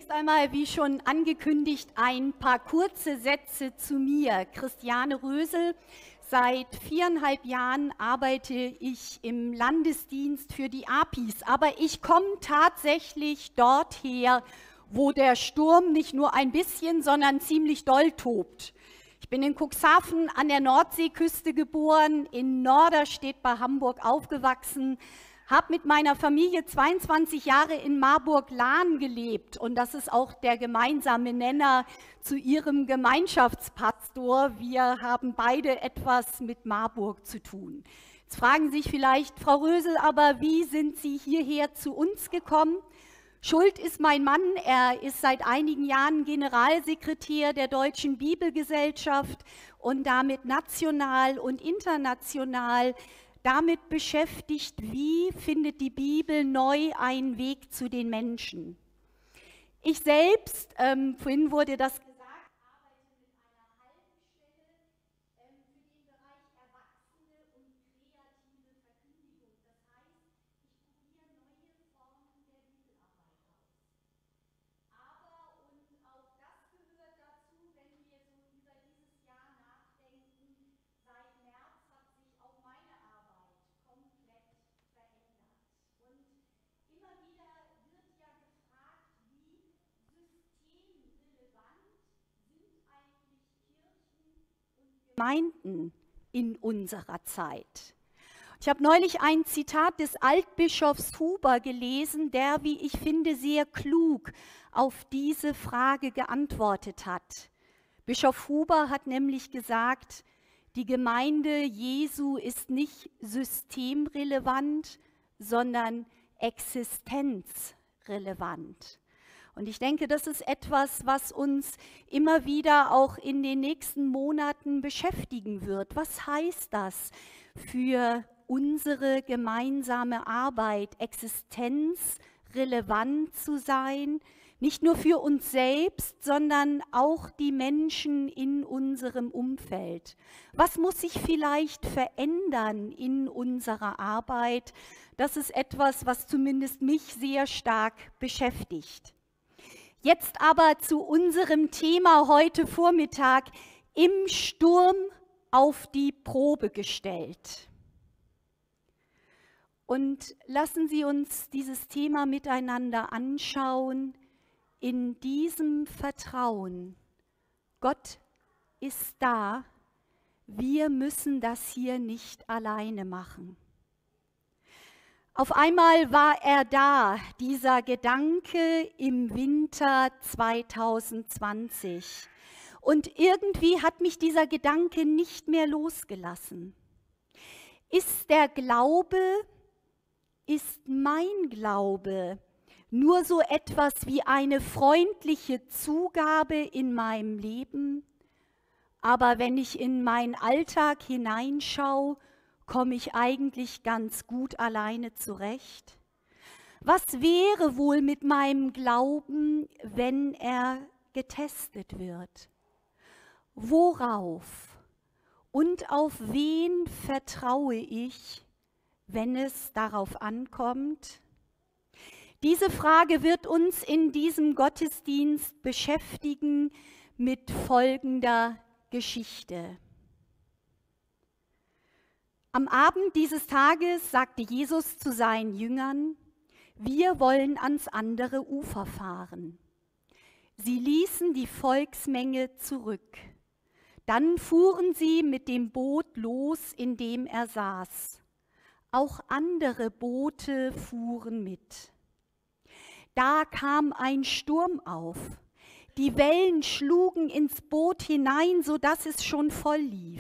Zunächst einmal, wie schon angekündigt, ein paar kurze Sätze zu mir. Christiane Rösel. Seit 4,5 Jahren arbeite ich im Landesdienst für die APIs, aber ich komme tatsächlich dort her, wo der Sturm nicht nur ein bisschen, sondern ziemlich doll tobt. Ich bin in Cuxhaven an der Nordseeküste geboren, in Norderstedt bei Hamburg aufgewachsen, habe mit meiner Familie 22 Jahre in Marburg-Lahn gelebt und das ist auch der gemeinsame Nenner zu ihrem Gemeinschaftspastor. Wir haben beide etwas mit Marburg zu tun. Jetzt fragen Sie sich vielleicht, Frau Rösel, aber wie sind Sie hierher zu uns gekommen? Schuld ist mein Mann, er ist seit einigen Jahren Generalsekretär der Deutschen Bibelgesellschaft und damit national und international damit beschäftigt, wie findet die Bibel neu einen Weg zu den Menschen. Ich selbst, vorhin wurde das gesagt, arbeite mit einer Halbstelle für den Bereich Erwachsene und kreative Verkündigung. Das heißt, ich probiere neue Formen der Bibelarbeit aus. Aber, und auch das gehört dazu, wenn wir so über dieses Jahr nachdenken, seit März hat sich auch meine Arbeit komplett verändert. Und immer wieder wird ja gefragt, wie systemrelevant sind eigentlich Kirchen und Gemeinden in unserer Zeit. Ich habe neulich ein Zitat des Altbischofs Huber gelesen, der, wie ich finde, sehr klug auf diese Frage geantwortet hat. Bischof Huber hat nämlich gesagt, die Gemeinde Jesu ist nicht systemrelevant, sondern existenzrelevant. Und ich denke, das ist etwas, was uns immer wieder auch in den nächsten Monaten beschäftigen wird. Was heißt das für unsere gemeinsame Arbeit, existenzrelevant zu sein? Nicht nur für uns selbst, sondern auch die Menschen in unserem Umfeld. Was muss sich vielleicht verändern in unserer Arbeit? Das ist etwas, was zumindest mich sehr stark beschäftigt. Jetzt aber zu unserem Thema heute Vormittag, im Sturm auf die Probe gestellt. Und lassen Sie uns dieses Thema miteinander anschauen, in diesem Vertrauen. Gott ist da, wir müssen das hier nicht alleine machen. Auf einmal war er da, dieser Gedanke im Winter 2020. Und irgendwie hat mich dieser Gedanke nicht mehr losgelassen. Ist der Glaube, ist mein Glaube nur so etwas wie eine freundliche Zugabe in meinem Leben? Aber wenn ich in meinen Alltag hineinschaue, komme ich eigentlich ganz gut alleine zurecht? Was wäre wohl mit meinem Glauben, wenn er getestet wird? Worauf und auf wen vertraue ich, wenn es darauf ankommt? Diese Frage wird uns in diesem Gottesdienst beschäftigen mit folgender Geschichte. Am Abend dieses Tages sagte Jesus zu seinen Jüngern, wir wollen ans andere Ufer fahren. Sie ließen die Volksmenge zurück. Dann fuhren sie mit dem Boot los, in dem er saß. Auch andere Boote fuhren mit. Da kam ein Sturm auf. Die Wellen schlugen ins Boot hinein, sodass es schon voll lief.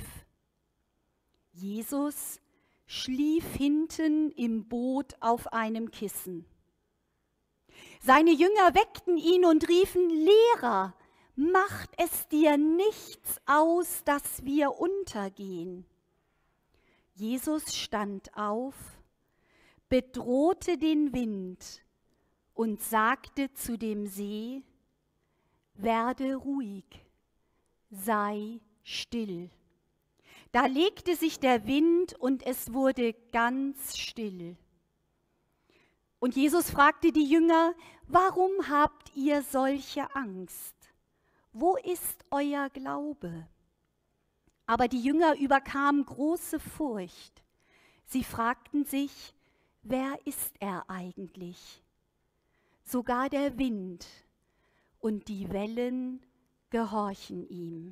Jesus schlief hinten im Boot auf einem Kissen. Seine Jünger weckten ihn und riefen, Lehrer, macht es dir nichts aus, dass wir untergehen? Jesus stand auf, bedrohte den Wind und sagte zu dem See, werde ruhig, sei still. Da legte sich der Wind und es wurde ganz still. Und Jesus fragte die Jünger, warum habt ihr solche Angst? Wo ist euer Glaube? Aber die Jünger überkamen große Furcht. Sie fragten sich, wer ist er eigentlich? Sogar der Wind und die Wellen gehorchen ihm.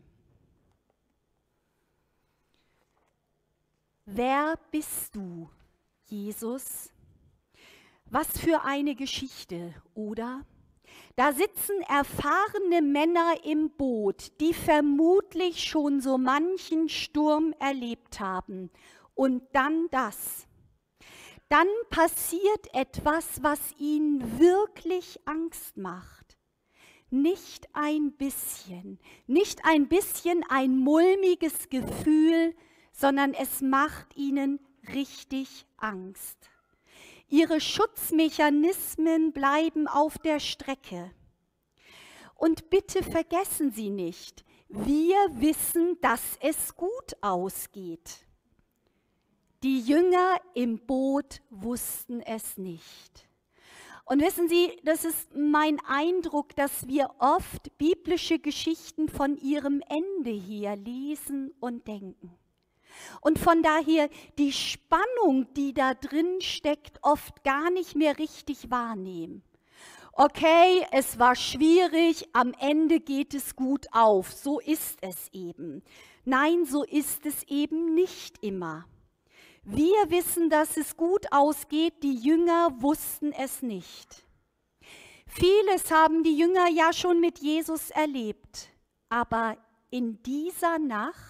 Wer bist du, Jesus? Was für eine Geschichte, oder? Da sitzen erfahrene Männer im Boot, die vermutlich schon so manchen Sturm erlebt haben. Und dann das. Dann passiert etwas, was ihnen wirklich Angst macht. Nicht ein bisschen ein mulmiges Gefühl, sondern es macht ihnen richtig Angst. Ihre Schutzmechanismen bleiben auf der Strecke. Und bitte vergessen Sie nicht, wir wissen, dass es gut ausgeht. Die Jünger im Boot wussten es nicht. Und wissen Sie, das ist mein Eindruck, dass wir oft biblische Geschichten von ihrem Ende her lesen und denken. Und von daher die Spannung, die da drin steckt, oft gar nicht mehr richtig wahrnehmen. Okay, es war schwierig, am Ende geht es gut auf, so ist es eben. Nein, so ist es eben nicht immer. Wir wissen, dass es gut ausgeht, die Jünger wussten es nicht. Vieles haben die Jünger ja schon mit Jesus erlebt, aber in dieser Nacht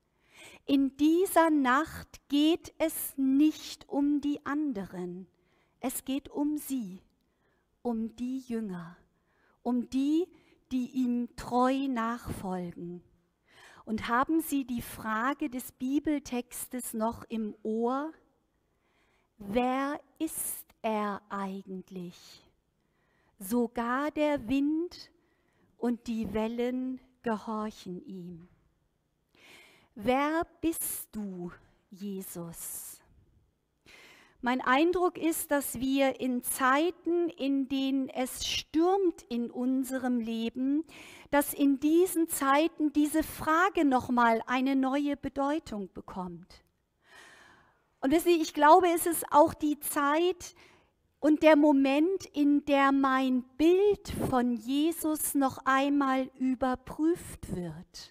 geht es nicht um die anderen, es geht um sie, um die Jünger, um die, die ihm treu nachfolgen. Und haben Sie die Frage des Bibeltextes noch im Ohr? Wer ist er eigentlich? Sogar der Wind und die Wellen gehorchen ihm. Wer bist du, Jesus? Mein Eindruck ist, dass wir in Zeiten, in denen es stürmt in unserem Leben, dass in diesen Zeiten diese Frage nochmal eine neue Bedeutung bekommt. Und wissen Sie, ich glaube, es ist auch die Zeit und der Moment, in der mein Bild von Jesus noch einmal überprüft wird.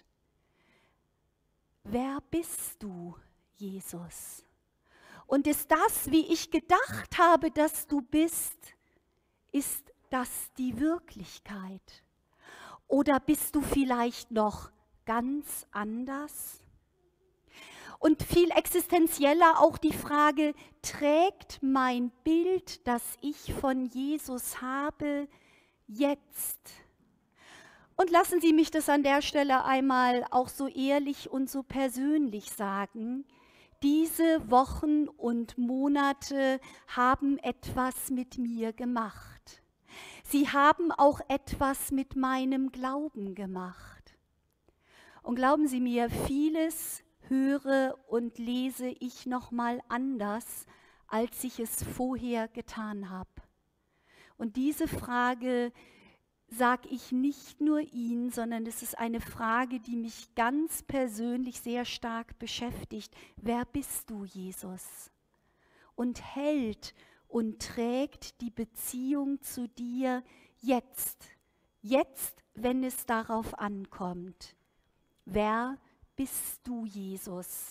Wer bist du, Jesus? Und ist das, wie ich gedacht habe, dass du bist, ist das die Wirklichkeit? Oder bist du vielleicht noch ganz anders? Und viel existenzieller auch die Frage, trägt mein Bild, das ich von Jesus habe, jetzt? Und lassen Sie mich das an der Stelle einmal auch so ehrlich und so persönlich sagen. Diese Wochen und Monate haben etwas mit mir gemacht. Sie haben auch etwas mit meinem Glauben gemacht. Und glauben Sie mir, vieles höre und lese ich nochmal anders, als ich es vorher getan habe. Und diese Frage sage ich nicht nur Ihnen, sondern es ist eine Frage, die mich ganz persönlich sehr stark beschäftigt. Wer bist du, Jesus? Und hält und trägt die Beziehung zu dir jetzt, wenn es darauf ankommt. Wer bist du, Jesus?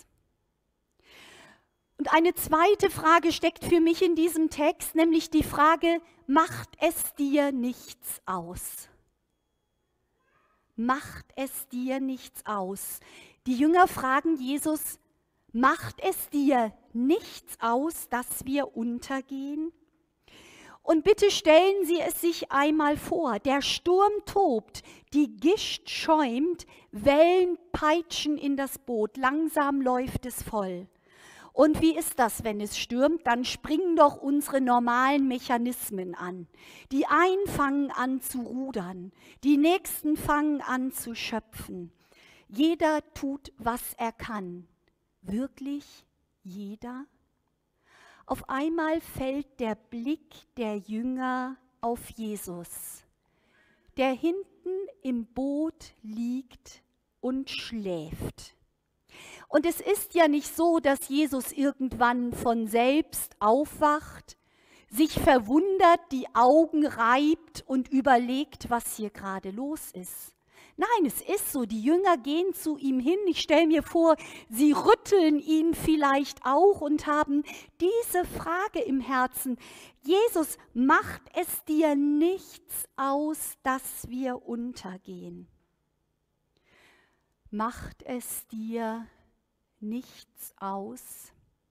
Und eine zweite Frage steckt für mich in diesem Text, nämlich die Frage, macht es dir nichts aus? Macht es dir nichts aus? Die Jünger fragen Jesus, macht es dir nichts aus, dass wir untergehen? Und bitte stellen Sie es sich einmal vor, der Sturm tobt, die Gischt schäumt, Wellen peitschen in das Boot, langsam läuft es voll. Und wie ist das, wenn es stürmt? Dann springen doch unsere normalen Mechanismen an. Die einen fangen an zu rudern, die nächsten fangen an zu schöpfen. Jeder tut, was er kann. Wirklich jeder? Auf einmal fällt der Blick der Jünger auf Jesus, der hinten im Boot liegt und schläft. Und es ist ja nicht so, dass Jesus irgendwann von selbst aufwacht, sich verwundert, die Augen reibt und überlegt, was hier gerade los ist. Nein, es ist so, die Jünger gehen zu ihm hin. Ich stelle mir vor, sie rütteln ihn vielleicht auch und haben diese Frage im Herzen. Jesus, macht es dir nichts aus, dass wir untergehen? Macht es dir nichts aus?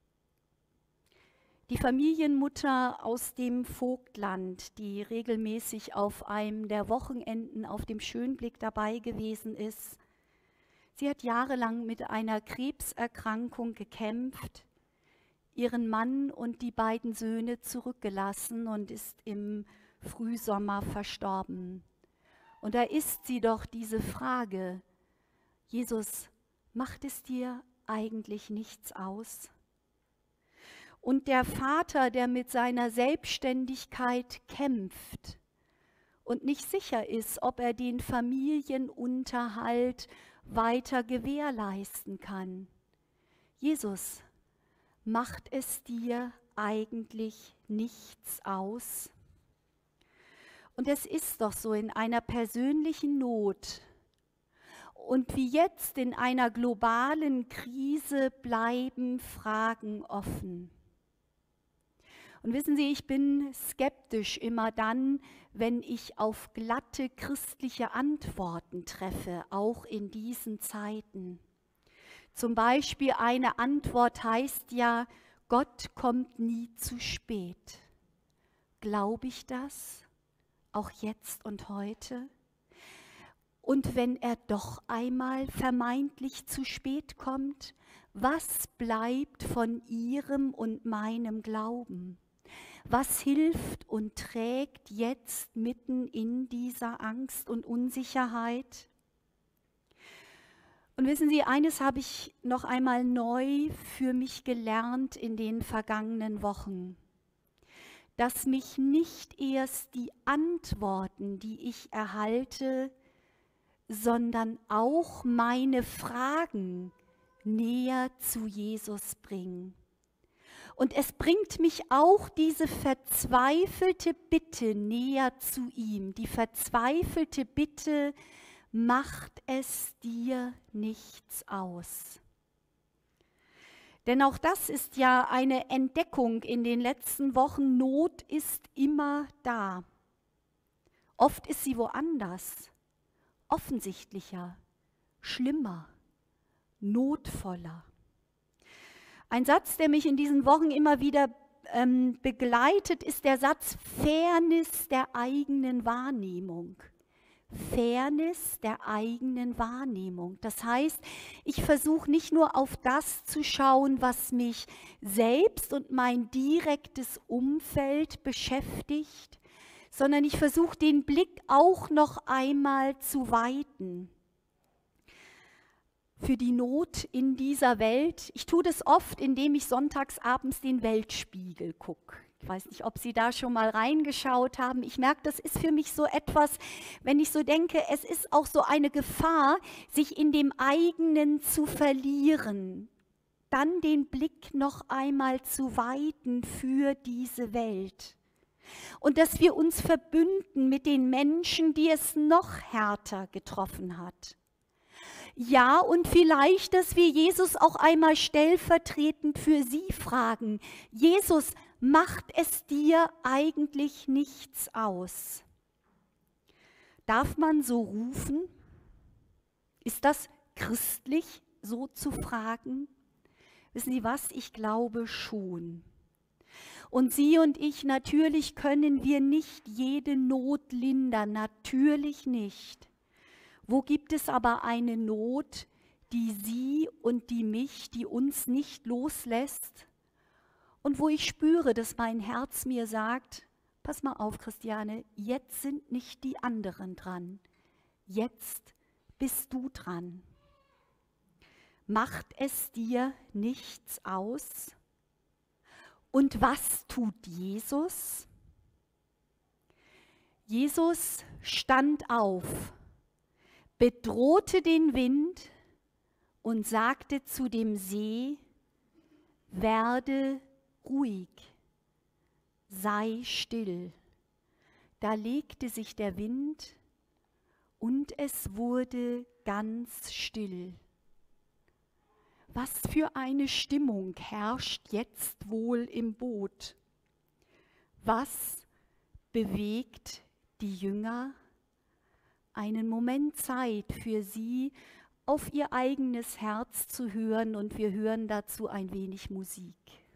Die Familienmutter aus dem Vogtland, die regelmäßig auf einem der Wochenenden auf dem Schönblick dabei gewesen ist, sie hat jahrelang mit einer Krebserkrankung gekämpft, ihren Mann und die beiden Söhne zurückgelassen und ist im Frühsommer verstorben. Und da ist sie doch diese Frage: Jesus, macht es dir eigentlich nichts aus? Und der Vater, der mit seiner Selbstständigkeit kämpft und nicht sicher ist, ob er den Familienunterhalt weiter gewährleisten kann. Jesus, macht es dir eigentlich nichts aus? Und es ist doch so, in einer persönlichen Not und wie jetzt in einer globalen Krise bleiben Fragen offen. Und wissen Sie, ich bin skeptisch immer dann, wenn ich auf glatte christliche Antworten treffe, auch in diesen Zeiten. Zum Beispiel eine Antwort heißt ja, Gott kommt nie zu spät. Glaube ich das? Auch jetzt und heute? Und wenn er doch einmal vermeintlich zu spät kommt, was bleibt von Ihrem und meinem Glauben? Was hilft und trägt jetzt mitten in dieser Angst und Unsicherheit? Und wissen Sie, eines habe ich noch einmal neu für mich gelernt in den vergangenen Wochen, dass mich nicht erst die Antworten, die ich erhalte, sondern auch meine Fragen näher zu Jesus bringen. Und es bringt mich auch diese verzweifelte Bitte näher zu ihm, die verzweifelte Bitte, macht es dir nichts aus. Denn auch das ist ja eine Entdeckung in den letzten Wochen, Not ist immer da. Oft ist sie woanders, offensichtlicher, schlimmer, notvoller. Ein Satz, der mich in diesen Wochen immer wieder begleitet, ist der Satz Fairness der eigenen Wahrnehmung. Fairness der eigenen Wahrnehmung. Das heißt, ich versuche nicht nur auf das zu schauen, was mich selbst und mein direktes Umfeld beschäftigt, sondern ich versuche den Blick auch noch einmal zu weiten. Für die Not in dieser Welt. Ich tue das oft, indem ich sonntags abends den Weltspiegel gucke. Ich weiß nicht, ob Sie da schon mal reingeschaut haben. Ich merke, das ist für mich so etwas, wenn ich so denke, es ist auch so eine Gefahr, sich in dem eigenen zu verlieren. Dann den Blick noch einmal zu weiten für diese Welt. Und dass wir uns verbünden mit den Menschen, die es noch härter getroffen hat. Ja, und vielleicht, dass wir Jesus auch einmal stellvertretend für sie fragen. Jesus, macht es dir eigentlich nichts aus? Darf man so rufen? Ist das christlich, so zu fragen? Wissen Sie was? Ich glaube schon. Und Sie und ich, natürlich können wir nicht jede Not lindern, natürlich nicht. Wo gibt es aber eine Not, die Sie und die mich, die uns nicht loslässt? Und wo ich spüre, dass mein Herz mir sagt, pass mal auf, Christiane, jetzt sind nicht die anderen dran. Jetzt bist du dran. Macht es dir nichts aus? Und was tut Jesus? Jesus stand auf, bedrohte den Wind und sagte zu dem See, werde ruhig, sei still. Da legte sich der Wind und es wurde ganz still. Was für eine Stimmung herrscht jetzt wohl im Boot? Was bewegt die Jünger? Einen Moment Zeit für sie, auf ihr eigenes Herz zu hören, und wir hören dazu ein wenig Musik.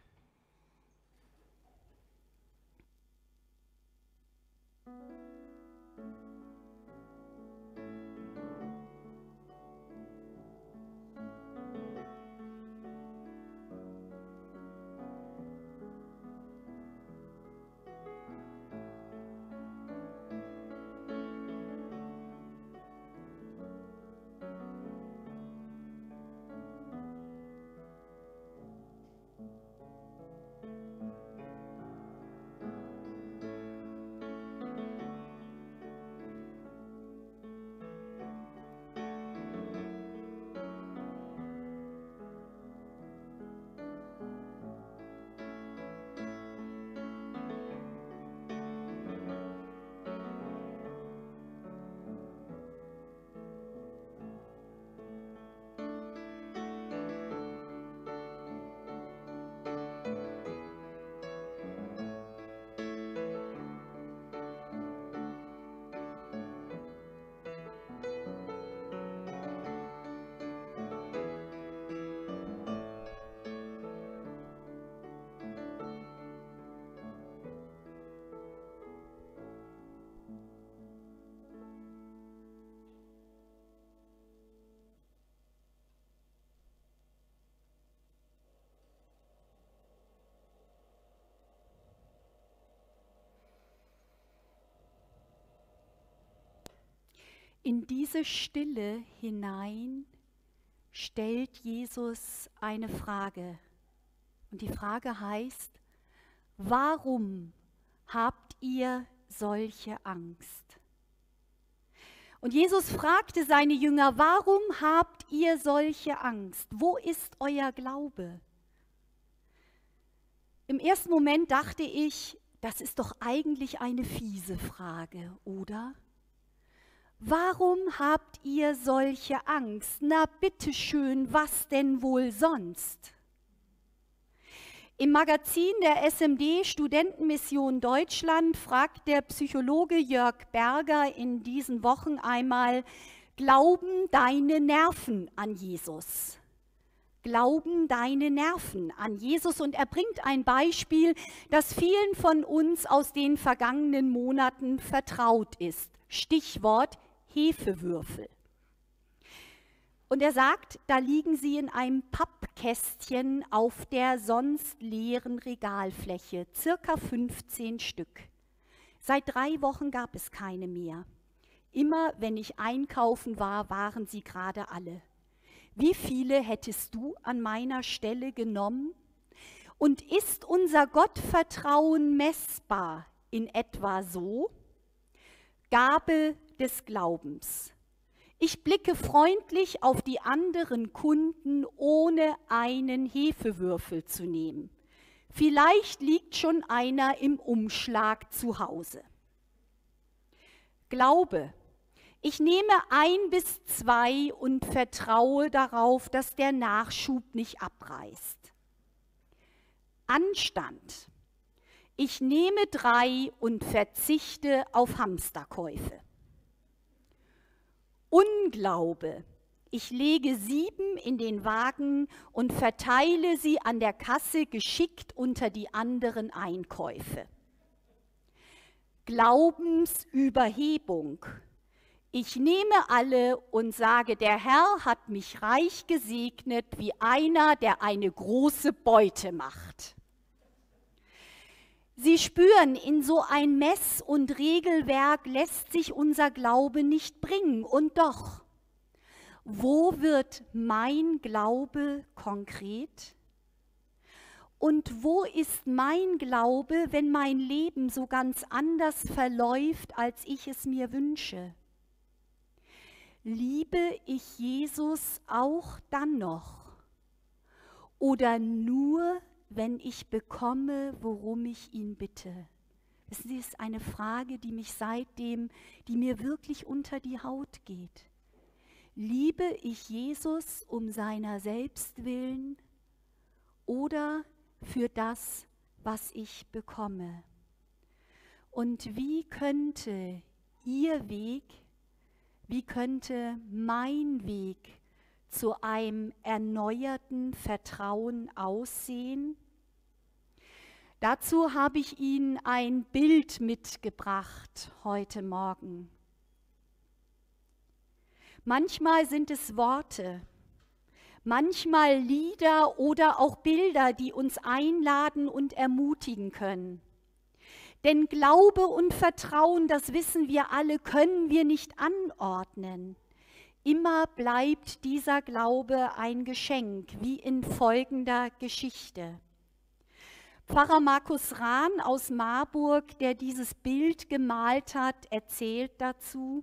In diese Stille hinein stellt Jesus eine Frage. Und die Frage heißt, warum habt ihr solche Angst? Und Jesus fragte seine Jünger, warum habt ihr solche Angst? Wo ist euer Glaube? Im ersten Moment dachte ich, das ist doch eigentlich eine fiese Frage, oder? Warum habt ihr solche Angst? Na bitteschön, was denn wohl sonst? Im Magazin der SMD Studentenmission Deutschland fragt der Psychologe Jörg Berger in diesen Wochen einmal, glauben deine Nerven an Jesus? Glauben deine Nerven an Jesus? Und er bringt ein Beispiel, das vielen von uns aus den vergangenen Monaten vertraut ist. Stichwort Hefewürfel. Und er sagt, da liegen sie in einem Pappkästchen auf der sonst leeren Regalfläche, circa 15 Stück. Seit 3 Wochen gab es keine mehr. Immer wenn ich einkaufen war, waren sie gerade alle. Wie viele hättest du an meiner Stelle genommen? Und ist unser Gottvertrauen messbar in etwa so? Gabe des Glaubens. Ich blicke freundlich auf die anderen Kunden, ohne einen Hefewürfel zu nehmen. Vielleicht liegt schon einer im Umschlag zu Hause. Glaube. Ich nehme 1 bis 2 und vertraue darauf, dass der Nachschub nicht abreißt. Anstand. Ich nehme 3 und verzichte auf Hamsterkäufe. Unglaube. Ich lege 7 in den Wagen und verteile sie an der Kasse geschickt unter die anderen Einkäufe. Glaubensüberhebung. Ich nehme alle und sage, der Herr hat mich reich gesegnet wie einer, der eine große Beute macht. Sie spüren, in so ein Mess- und Regelwerk lässt sich unser Glaube nicht bringen. Und doch, wo wird mein Glaube konkret? Und wo ist mein Glaube, wenn mein Leben so ganz anders verläuft, als ich es mir wünsche? Liebe ich Jesus auch dann noch? Oder nur, wenn ich bekomme, worum ich ihn bitte? Das ist eine Frage, die mir wirklich unter die Haut geht. Liebe ich Jesus um seiner selbst willen oder für das, was ich bekomme? Und wie könnte Ihr Weg, wie könnte mein Weg zu einem erneuerten Vertrauen aussehen? Dazu habe ich Ihnen ein Bild mitgebracht heute Morgen. Manchmal sind es Worte, manchmal Lieder oder auch Bilder, die uns einladen und ermutigen können. Denn Glaube und Vertrauen, das wissen wir alle, können wir nicht anordnen. Immer bleibt dieser Glaube ein Geschenk, wie in folgender Geschichte. Pfarrer Markus Rahn aus Marburg, der dieses Bild gemalt hat, erzählt dazu: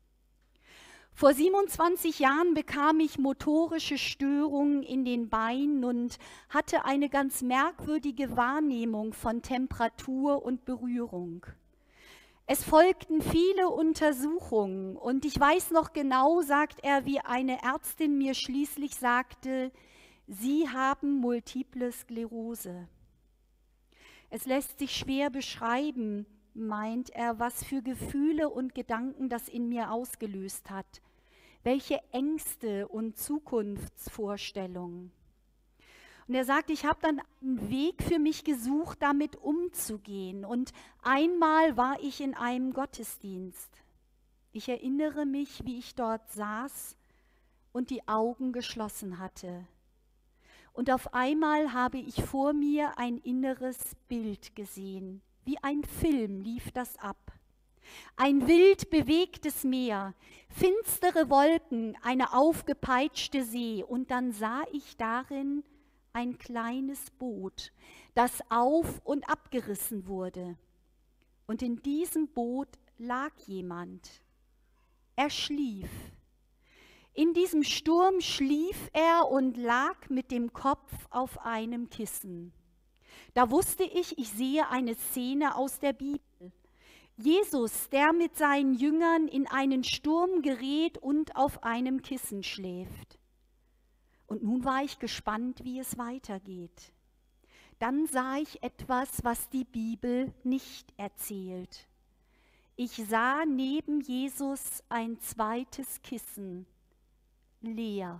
Vor 27 Jahren bekam ich motorische Störungen in den Beinen und hatte eine ganz merkwürdige Wahrnehmung von Temperatur und Berührung. Es folgten viele Untersuchungen und ich weiß noch genau, sagt er, wie eine Ärztin mir schließlich sagte: Sie haben Multiple Sklerose. Es lässt sich schwer beschreiben, meint er, was für Gefühle und Gedanken das in mir ausgelöst hat. Welche Ängste und Zukunftsvorstellungen. Und er sagt, ich habe dann einen Weg für mich gesucht, damit umzugehen. Und einmal war ich in einem Gottesdienst. Ich erinnere mich, wie ich dort saß und die Augen geschlossen hatte. Und auf einmal habe ich vor mir ein inneres Bild gesehen. Wie ein Film lief das ab. Ein wild bewegtes Meer, finstere Wolken, eine aufgepeitschte See. Und dann sah ich darin ein kleines Boot, das auf- und abgerissen wurde. Und in diesem Boot lag jemand. Er schlief. In diesem Sturm schlief er und lag mit dem Kopf auf einem Kissen. Da wusste ich, ich sehe eine Szene aus der Bibel. Jesus, der mit seinen Jüngern in einen Sturm gerät und auf einem Kissen schläft. Und nun war ich gespannt, wie es weitergeht. Dann sah ich etwas, was die Bibel nicht erzählt. Ich sah neben Jesus ein zweites Kissen, leer.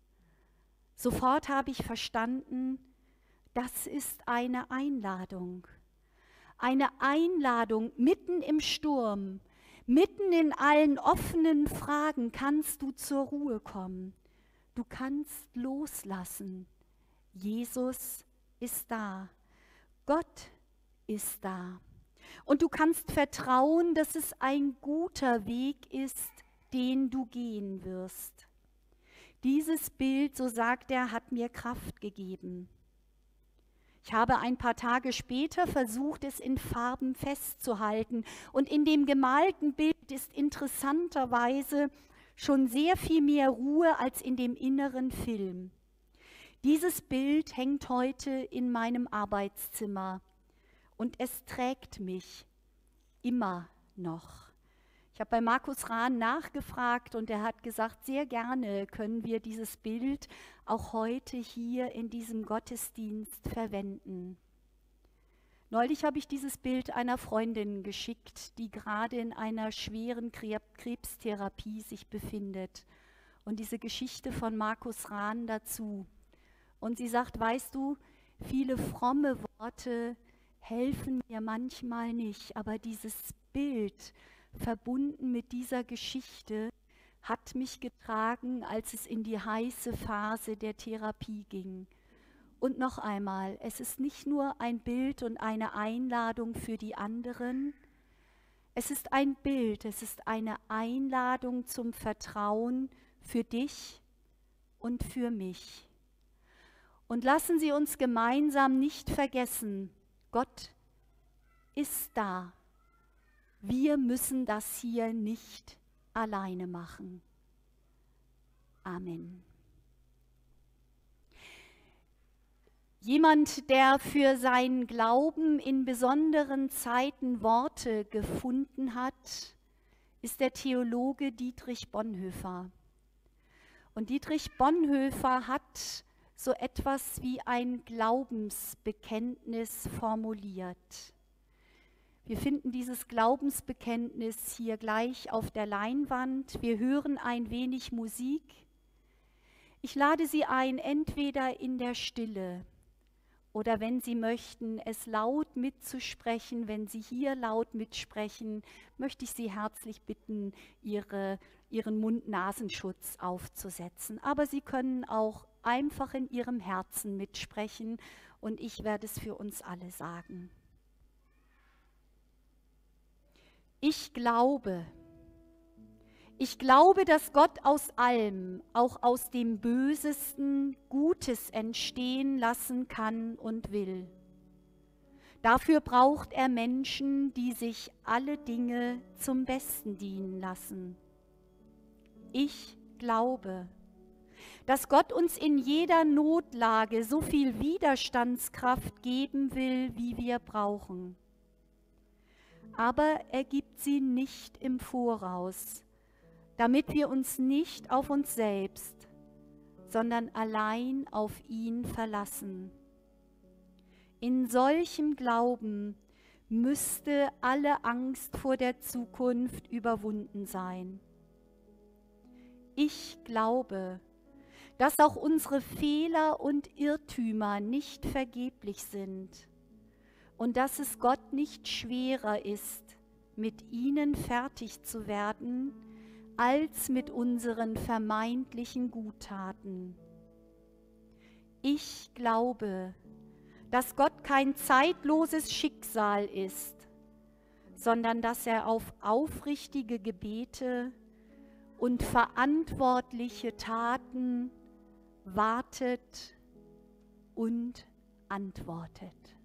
Sofort habe ich verstanden, das ist eine Einladung. Eine Einladung mitten im Sturm, mitten in allen offenen Fragen kannst du zur Ruhe kommen. Du kannst loslassen. Jesus ist da. Gott ist da. Und du kannst vertrauen, dass es ein guter Weg ist, den du gehen wirst. Dieses Bild, so sagt er, hat mir Kraft gegeben. Ich habe ein paar Tage später versucht, es in Farben festzuhalten. Und in dem gemalten Bild ist interessanterweise schon sehr viel mehr Ruhe als in dem inneren Film. Dieses Bild hängt heute in meinem Arbeitszimmer und es trägt mich immer noch. Ich habe bei Markus Rahn nachgefragt und er hat gesagt, sehr gerne können wir dieses Bild auch heute hier in diesem Gottesdienst verwenden. Neulich habe ich dieses Bild einer Freundin geschickt, die gerade in einer schweren Krebstherapie sich befindet. Und diese Geschichte von Markus Rahn dazu. Und sie sagt, weißt du, viele fromme Worte helfen mir manchmal nicht, aber dieses Bild verbunden mit dieser Geschichte hat mich getragen, als es in die heiße Phase der Therapie ging. Und noch einmal, es ist nicht nur ein Bild und eine Einladung für die anderen, es ist ein Bild, es ist eine Einladung zum Vertrauen für dich und für mich. Und lassen Sie uns gemeinsam nicht vergessen, Gott ist da. Wir müssen das hier nicht alleine machen. Amen. Jemand, der für seinen Glauben in besonderen Zeiten Worte gefunden hat, ist der Theologe Dietrich Bonhoeffer. Und Dietrich Bonhoeffer hat so etwas wie ein Glaubensbekenntnis formuliert. Wir finden dieses Glaubensbekenntnis hier gleich auf der Leinwand. Wir hören ein wenig Musik. Ich lade Sie ein, entweder in der Stille oder wenn Sie möchten, es laut mitzusprechen. Wenn Sie hier laut mitsprechen, möchte ich Sie herzlich bitten, Ihren Mund-Nasenschutz aufzusetzen. Aber Sie können auch einfach in Ihrem Herzen mitsprechen und ich werde es für uns alle sagen. Ich glaube, dass Gott aus allem, auch aus dem Bösesten, Gutes entstehen lassen kann und will. Dafür braucht er Menschen, die sich alle Dinge zum Besten dienen lassen. Ich glaube, dass Gott uns in jeder Notlage so viel Widerstandskraft geben will, wie wir brauchen. Aber er gibt sie nicht im Voraus, damit wir uns nicht auf uns selbst, sondern allein auf ihn verlassen. In solchem Glauben müsste alle Angst vor der Zukunft überwunden sein. Ich glaube, dass auch unsere Fehler und Irrtümer nicht vergeblich sind und dass es Gott nicht schwerer ist, mit ihnen fertig zu werden, als mit unseren vermeintlichen Guttaten. Ich glaube, dass Gott kein zeitloses Schicksal ist, sondern dass er auf aufrichtige Gebete und verantwortliche Taten wartet und antwortet.